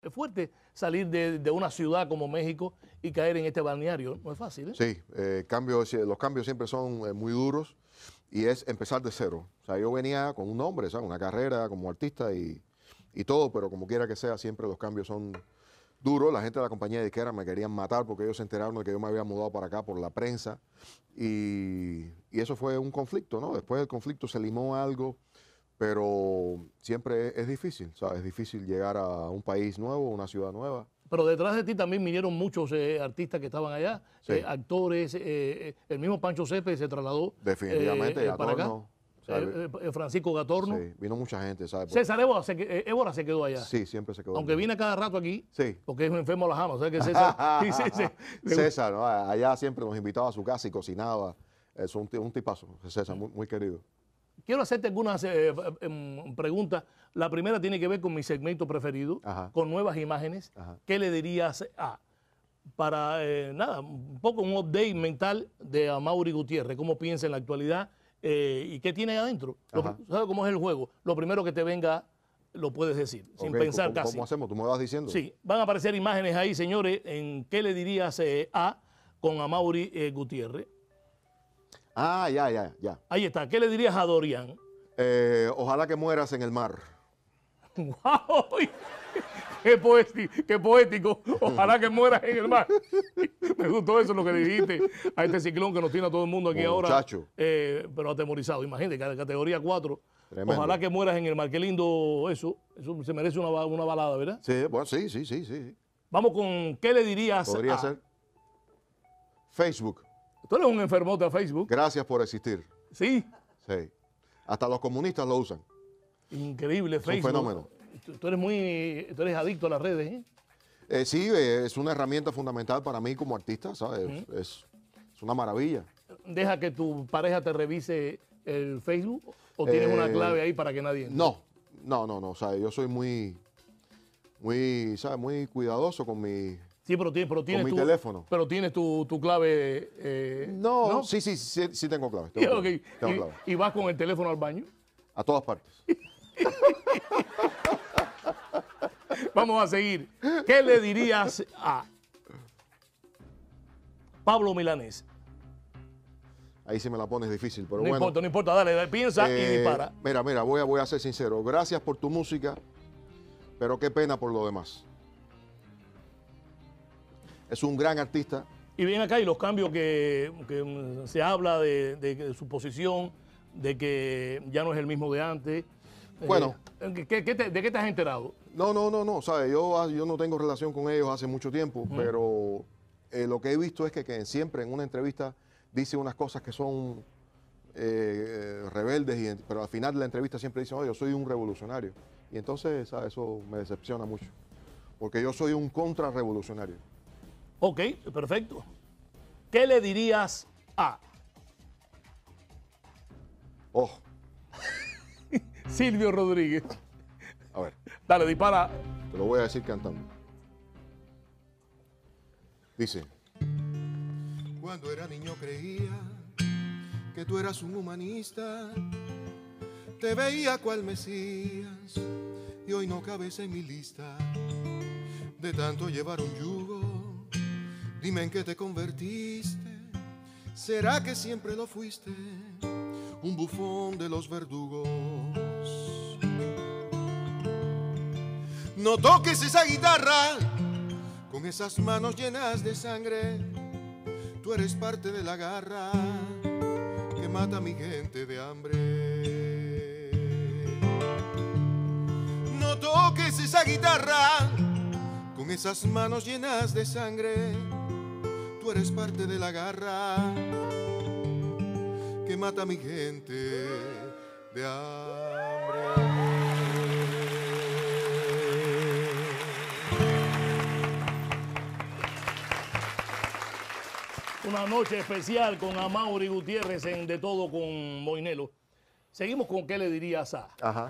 Es fuerte salir de una ciudad como México y caer en este balneario. No es fácil, ¿eh? Sí, los cambios siempre son muy duros y es empezar de cero. O sea, yo venía con un nombre, ¿sabes? Una carrera como artista y todo, pero como quiera que sea, siempre los cambios son duros. La gente de la compañía disquera me querían matar porque ellos se enteraron de que yo me había mudado para acá por la prensa y eso fue un conflicto, ¿no? Después del conflicto se limó algo, pero siempre es difícil, ¿sabes? Es difícil llegar a un país nuevo, una ciudad nueva. Pero detrás de ti también vinieron muchos artistas que estaban allá, Sí. actores, el mismo Pancho Céspedes se trasladó Definitivamente, para acá. Gatorno, ¿sabes? Francisco Gatorno. Sí, vino mucha gente, ¿sabes? César Évora se quedó allá. Sí, siempre se quedó. Aunque viene cada rato aquí, Sí. porque es un enfermo de las jamas. O sea que César, César, ¿no? Allá siempre nos invitaba a su casa y cocinaba. Es un tipazo, César, muy querido. Quiero hacerte algunas preguntas. La primera tiene que ver con mi segmento preferido, Ajá. con nuevas imágenes. Ajá. ¿Qué le dirías para, nada, un poco un update mental de Amaury Gutiérrez? ¿Cómo piensa en la actualidad y qué tiene ahí adentro? ¿Sabes cómo es el juego? Lo primero que te venga lo puedes decir, sin pensar casi. ¿Cómo hacemos? ¿Tú me vas diciendo? Sí, van a aparecer imágenes ahí, señores, en qué le dirías con Amaury Gutiérrez. Ah, ya. Ahí está. ¿Qué le dirías a Dorian? Ojalá que mueras en el mar. ¡Wow! ¡Qué poético! Ojalá que mueras en el mar. Me gustó eso lo que dijiste a este ciclón que nos tiene a todo el mundo aquí ahora. Pero atemorizado. Imagínate, categoría 4. Tremendo. Ojalá que mueras en el mar. Qué lindo eso. Eso se merece una balada, ¿verdad? Sí, bueno, sí. Vamos con, ¿qué le dirías Podría ser Facebook. Tú eres un enfermote a Facebook. Gracias por existir. Sí. Sí. Hasta los comunistas lo usan. Increíble Facebook. Es un fenómeno. Tú eres adicto a las redes, ¿eh? Sí, es una herramienta fundamental para mí como artista, ¿sabes? Es una maravilla. ¿Deja que tu pareja te revise el Facebook o tienes una clave ahí para que nadie entre? No. O sea, yo soy muy cuidadoso con mi... Sí, pero tienes mi teléfono. Pero tienes tu clave. No. Sí, tengo clave. Tengo clave. ¿Y vas con el teléfono al baño? A todas partes. Vamos a seguir. ¿Qué le dirías a Pablo Milanés? Ahí sí me la pones difícil, pero no bueno. No importa, dale, piensa y dispara. Mira, voy a ser sincero. Gracias por tu música, pero qué pena por lo demás. Es un gran artista. Y viene acá y los cambios que se habla de su posición, de que ya no es el mismo de antes. Bueno. ¿De qué te has enterado? No, ¿sabes? Yo no tengo relación con ellos hace mucho tiempo, pero lo que he visto es que siempre en una entrevista dice unas cosas que son rebeldes, pero al final de la entrevista siempre dice, yo soy un revolucionario. Y entonces, ¿sabes? Eso me decepciona mucho, porque yo soy un contrarrevolucionario. Ok, perfecto. ¿Qué le dirías a Silvio Rodríguez? A ver. Dale, dispara. Te lo voy a decir cantando. Dice. Cuando era niño creía que tú eras un humanista. Te veía cual Mesías y hoy no cabes en mi lista. De tanto llevar un yugo, dime en qué te convertiste. ¿Será que siempre lo fuiste? Un bufón de los verdugos. No toques esa guitarra con esas manos llenas de sangre. Tú eres parte de la garra que mata a mi gente de hambre. No toques esa guitarra con esas manos llenas de sangre. Tú eres parte de la garra que mata a mi gente de hambre. Una noche especial con Amaury Gutiérrez en De Todo con Moinelo. Seguimos con ¿qué le dirías a? Ajá.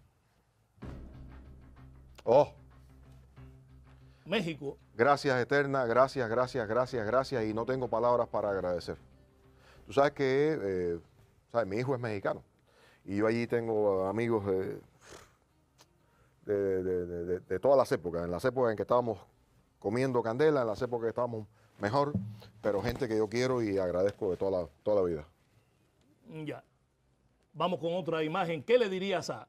México. Gracias, Eterna. Gracias. Y no tengo palabras para agradecer. Tú sabes que mi hijo es mexicano. Y yo allí tengo amigos de todas las épocas, en las épocas en que estábamos comiendo candela, en las épocas que estábamos mejor, pero gente que yo quiero y agradezco de toda la vida. Ya. Vamos con otra imagen. ¿Qué le dirías a?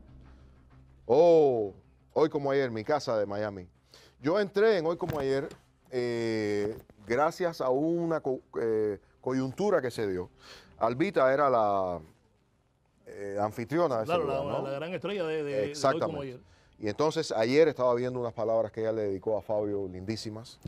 Oh, Hoy Como Ayer, mi casa de Miami. Yo entré en Hoy Como Ayer gracias a una coyuntura que se dio. Albita era la anfitriona de ese lugar, ¿no? La gran estrella de Hoy Como Ayer. Y entonces ayer estaba viendo unas palabras que ella le dedicó a Fabio, lindísimas.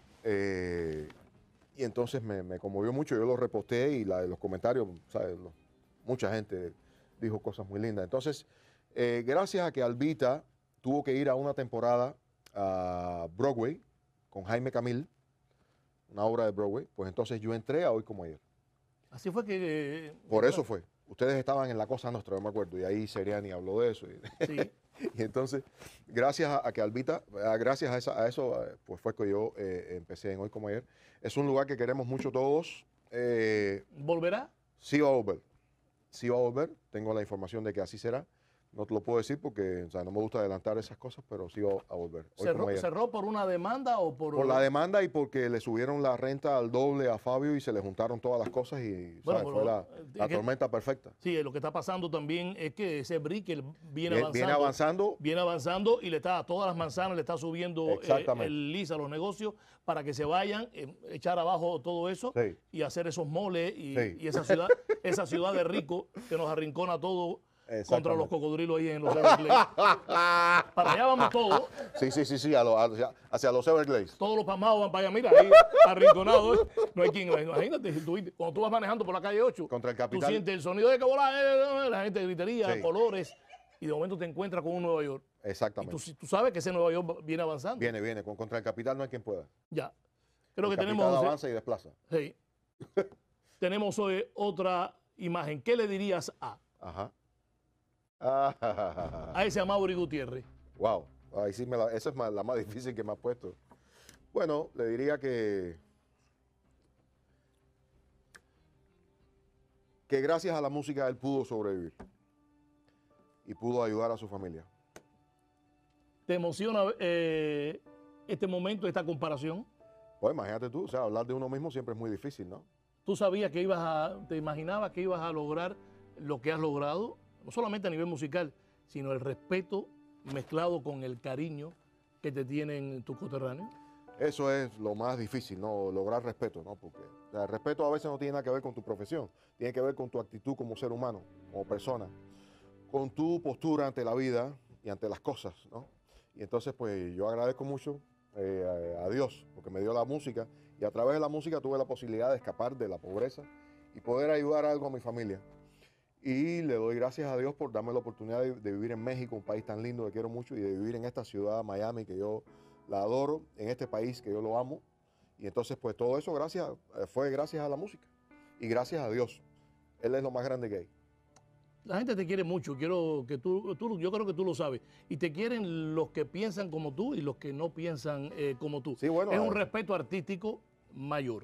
Y entonces me conmovió mucho. Yo lo reposté y los comentarios, ¿sabes? Mucha gente dijo cosas muy lindas. Entonces, gracias a que Albita tuvo que ir a una temporada a Broadway con Jaime Camil, una obra de Broadway, pues entonces yo entré a Hoy Como Ayer. Así fue que... Por eso fue. Ustedes estaban en La Cosa Nostra, yo me acuerdo, y ahí Seriani habló de eso. Sí. Y entonces, gracias a que Albita, gracias a eso, pues fue que yo empecé en Hoy Como Ayer. Es un lugar que queremos mucho todos. ¿Volverá? Sí va a volver. Sí va a volver. Tengo la información de que así será. No te lo puedo decir porque no me gusta adelantar esas cosas, pero sí va a volver. ¿Cerró por una demanda o por...? Por la demanda y porque le subieron la renta al doble a Fabio y se le juntaron todas las cosas y fue la tormenta perfecta. Sí, lo que está pasando también es que ese Brickell viene avanzando y le está a todas las manzanas, le está subiendo el lease a los negocios para que se vayan, echar abajo todo eso y hacer esos moles y esa ciudad de rico que nos arrincona todo. Contra los cocodrilos ahí en los Everglades. Para allá vamos todos. Sí, hacia los Everglades. Todos los pasmados van para allá, mira, ahí arrinconados. No hay quien, imagínate, cuando tú vas manejando por la calle 8, contra el Capital, tú sientes el sonido de que la gente gritería, colores, y de momento te encuentras con un Nueva York. Exactamente. Y tú sabes que ese Nueva York viene avanzando. Viene. Contra el Capital no hay quien pueda. Ya. Creo que tenemos... avanza y desplaza. Sí. Tenemos hoy otra imagen. ¿Qué le dirías a? Ajá. A ese Amaury Gutiérrez. Wow, ahí sí esa es la más difícil que me ha puesto. Bueno, le diría que gracias a la música él pudo sobrevivir y pudo ayudar a su familia. ¿Te emociona este momento, esta comparación? Pues imagínate tú, o sea, hablar de uno mismo siempre es muy difícil, ¿no? ¿Tú sabías que te imaginabas que ibas a lograr lo que has logrado? No solamente a nivel musical, sino el respeto mezclado con el cariño que te tienen tus coterráneos. Eso es lo más difícil, ¿no? Lograr respeto, ¿no? Porque el respeto a veces no tiene nada que ver con tu profesión, tiene que ver con tu actitud como ser humano, como persona, con tu postura ante la vida y ante las cosas, ¿no? Y entonces, pues yo agradezco mucho a Dios porque me dio la música y a través de la música tuve la posibilidad de escapar de la pobreza y poder ayudar algo a mi familia. Y le doy gracias a Dios por darme la oportunidad de vivir en México, un país tan lindo que quiero mucho, y de vivir en esta ciudad, Miami, que yo la adoro, en este país que yo lo amo. Y entonces, pues todo eso fue gracias a la música y gracias a Dios. Él es lo más grande que hay. La gente te quiere mucho, yo creo que tú lo sabes. Y te quieren los que piensan como tú y los que no piensan como tú. Sí, bueno, es un respeto artístico mayor.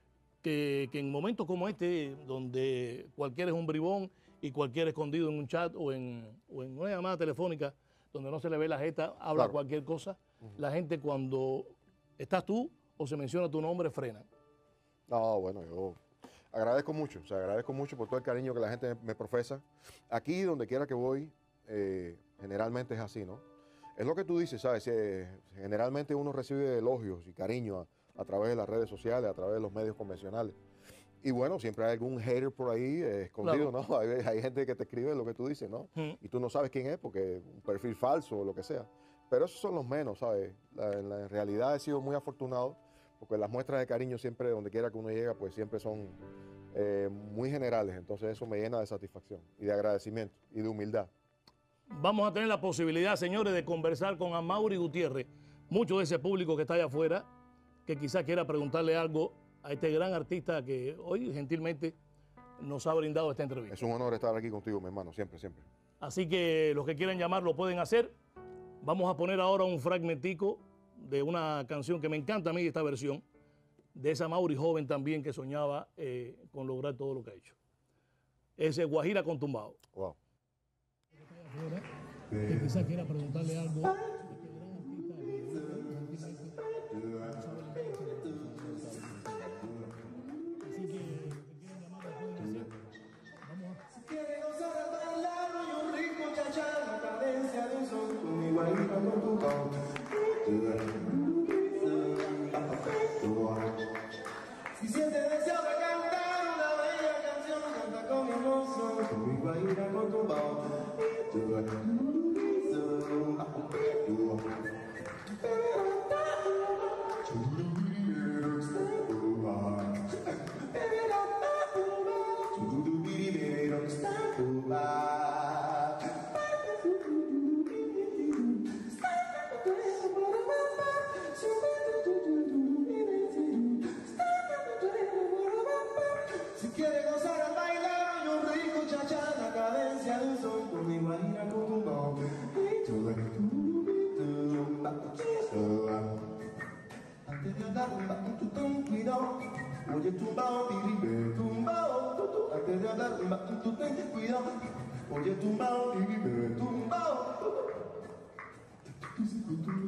Que en momentos como este, donde cualquiera es un bribón y cualquiera escondido en un chat o en una llamada telefónica donde no se le ve la jeta, habla cualquier cosa, la gente cuando estás tú o se menciona tu nombre frena. No, bueno, yo agradezco mucho, agradezco mucho por todo el cariño que la gente me profesa. Aquí, donde quiera que voy, generalmente es así, ¿no? Es lo que tú dices, ¿sabes? Generalmente uno recibe elogios y cariño a través de las redes sociales, a través de los medios convencionales. Y bueno, siempre hay algún hater por ahí escondido, ¿no? Hay gente que te escribe lo que tú dices, ¿no? Y tú no sabes quién es porque un perfil falso o lo que sea. Pero esos son los menos, ¿sabes? En realidad he sido muy afortunado porque las muestras de cariño siempre, donde quiera que uno llega, pues siempre son muy generales. Entonces eso me llena de satisfacción y de agradecimiento y de humildad. Vamos a tener la posibilidad, señores, de conversar con Amaury Gutiérrez. Mucho de ese público que está allá afuera, que quizás quiera preguntarle algo a este gran artista que hoy gentilmente nos ha brindado esta entrevista. Es un honor estar aquí contigo, mi hermano, siempre, siempre. Así que los que quieran llamar lo pueden hacer. Vamos a poner ahora un fragmentico de una canción que me encanta a mí, esta versión, de esa Amaury joven también que soñaba con lograr todo lo que ha hecho. Ese Guajira con Tumbao. Wow. que quizás quiera preguntarle algo. Si sientes deseo de cantar una bella canción, canta con mi emoción, conmigo a ir a con tu voz. Si quieres gozar al bailar y un rico cha-cha, la cadencia de un son, conmigo a ir a con tu voz. Antes de hablar tu cuidado, oye tumbao, tiribe, tumbao. Antes de hablar tu cuidado, oye tumbao, tiribe, tumbao.